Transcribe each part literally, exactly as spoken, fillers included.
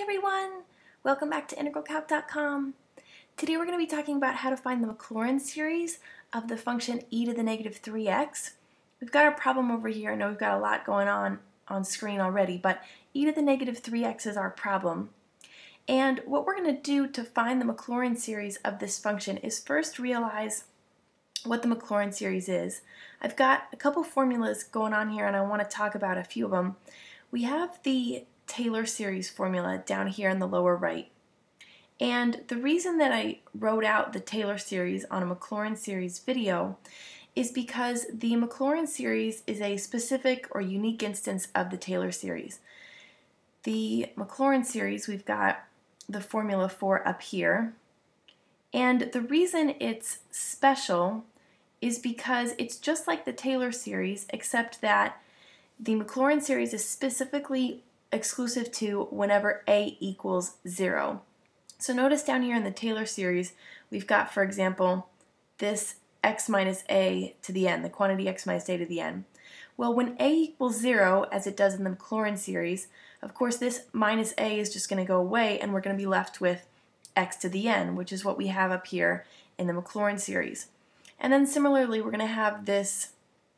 everyone! Welcome back to integral calc dot com. Today we're going to be talking about how to find the Maclaurin series of the function e to the negative three x. We've got our problem over here. I know we've got a lot going on on screen already, but e to the negative three x is our problem. And what we're going to do to find the Maclaurin series of this function is first realize what the Maclaurin series is. I've got a couple formulas going on here and I want to talk about a few of them. We have the Taylor series formula down here in the lower right. And the reason that I wrote out the Taylor series on a Maclaurin series video is because the Maclaurin series is a specific or unique instance of the Taylor series. The Maclaurin series we've got the formula for up here, and the reason it's special is because it's just like the Taylor series, except that the Maclaurin series is specifically exclusive to whenever a equals zero. So notice down here in the Taylor series, we've got, for example, this x minus a to the n, the quantity x minus a to the n. Well, when a equals zero, as it does in the Maclaurin series, of course this minus a is just going to go away and we're going to be left with x to the n, which is what we have up here in the Maclaurin series. And then similarly, we're going to have this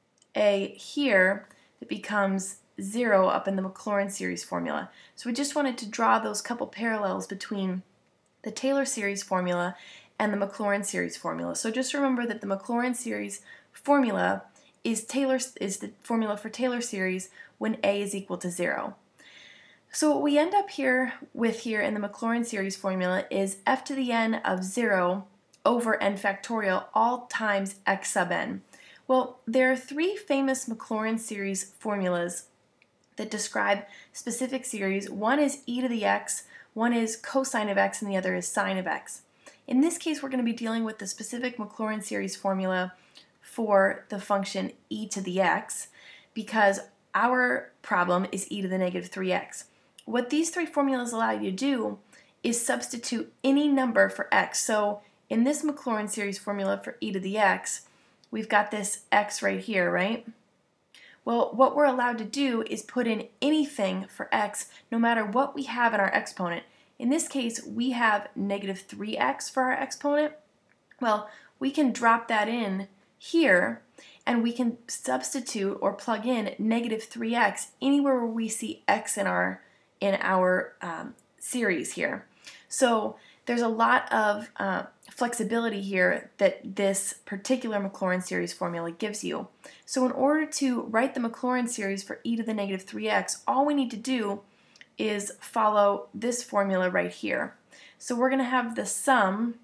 a here that becomes zero up in the Maclaurin series formula. So we just wanted to draw those couple parallels between the Taylor series formula and the Maclaurin series formula. So just remember that the Maclaurin series formula is Taylor is the formula for Taylor series when a is equal to zero. So what we end up here with here in the Maclaurin series formula is f to the n of zero over n factorial all times x sub n. Well, there are three famous Maclaurin series formulas that describe specific series. One is e to the x, one is cosine of x, and the other is sine of x. In this case, we're going to be dealing with the specific Maclaurin series formula for the function e to the x because our problem is e to the negative three x. What these three formulas allow you to do is substitute any number for x. So in this Maclaurin series formula for e to the x, we've got this x right here, right? Well, what we're allowed to do is put in anything for x, no matter what we have in our exponent. In this case, we have negative three x for our exponent. Well, we can drop that in here, and we can substitute or plug in negative three x anywhere where we see x in our, in our um, series here. So there's a lot of uh, flexibility here that this particular Maclaurin series formula gives you. So in order to write the Maclaurin series for e to the negative three x, all we need to do is follow this formula right here. So we're going to have the sum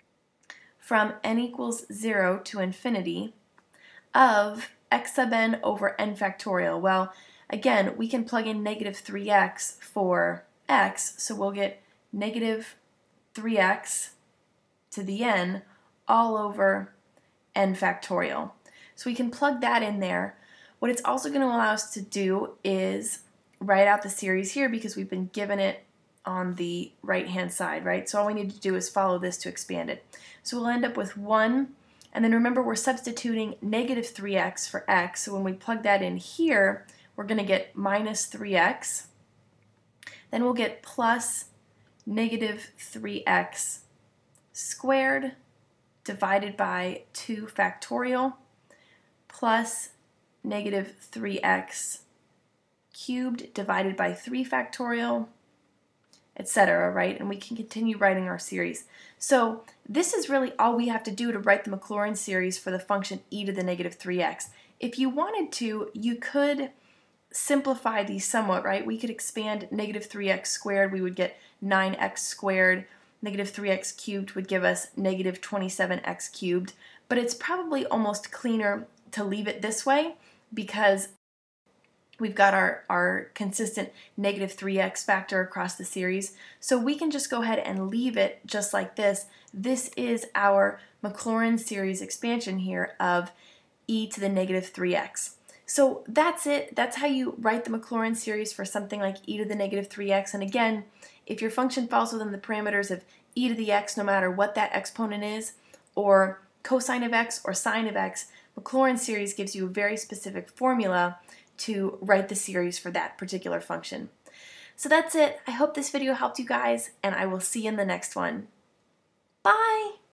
from n equals zero to infinity of x sub n over n factorial. Well, again, we can plug in negative three x for x, so we'll get negative three x to the n all over n factorial. So we can plug that in there. What it's also going to allow us to do is write out the series here because we've been given it on the right hand side, right? So all we need to do is follow this to expand it. So we'll end up with one, and then remember we're substituting negative three x for x, so when we plug that in here, we're going to get minus three x. Then we'll get plus negative three x squared divided by two factorial plus negative three x cubed divided by three factorial, et cetera, right? And we can continue writing our series. So this is really all we have to do to write the Maclaurin series for the function e to the negative three x. If you wanted to, you could simplify these somewhat, right? We could expand negative three x squared, we would get nine x squared. Negative three x cubed would give us negative twenty-seven x cubed, but it's probably almost cleaner to leave it this way because we've got our, our consistent negative three x factor across the series. So we can just go ahead and leave it just like this. This is our Maclaurin series expansion here of e to the negative three x. So that's it. That's how you write the Maclaurin series for something like e to the negative three x. And again, if your function falls within the parameters of e to the x, no matter what that exponent is, or cosine of x or sine of x, Maclaurin series gives you a very specific formula to write the series for that particular function. So that's it. I hope this video helped you guys, and I will see you in the next one. Bye!